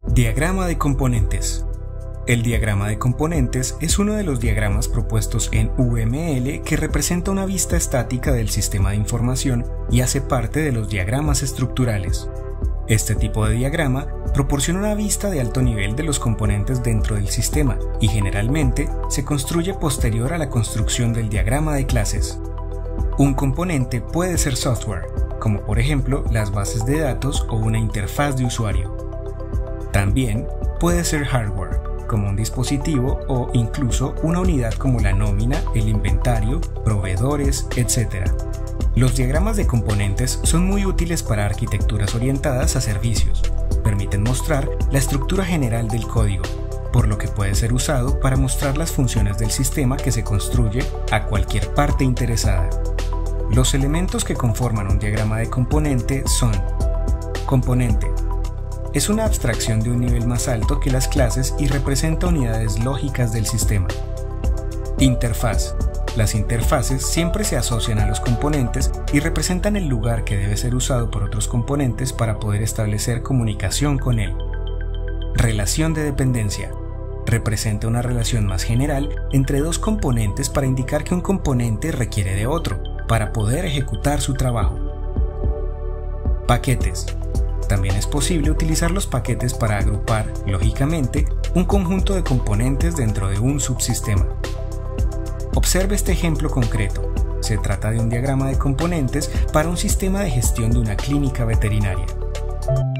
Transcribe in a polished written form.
Diagrama de componentes. El diagrama de componentes es uno de los diagramas propuestos en UML que representa una vista estática del sistema de información y hace parte de los diagramas estructurales. Este tipo de diagrama proporciona una vista de alto nivel de los componentes dentro del sistema y generalmente se construye posterior a la construcción del diagrama de clases. Un componente puede ser software, como por ejemplo las bases de datos o una interfaz de usuario. También puede ser hardware, como un dispositivo o incluso una unidad como la nómina, el inventario, proveedores, etc. Los diagramas de componentes son muy útiles para arquitecturas orientadas a servicios. Permiten mostrar la estructura general del código, por lo que puede ser usado para mostrar las funciones del sistema que se construye a cualquier parte interesada. Los elementos que conforman un diagrama de componente son: componente. Es una abstracción de un nivel más alto que las clases y representa unidades lógicas del sistema. Interfaz. Las interfaces siempre se asocian a los componentes y representan el lugar que debe ser usado por otros componentes para poder establecer comunicación con él. Relación de dependencia. Representa una relación más general entre dos componentes para indicar que un componente requiere de otro para poder ejecutar su trabajo. Paquetes. También es posible utilizar los paquetes para agrupar, lógicamente, un conjunto de componentes dentro de un subsistema. Observe este ejemplo concreto. Se trata de un diagrama de componentes para un sistema de gestión de una clínica veterinaria.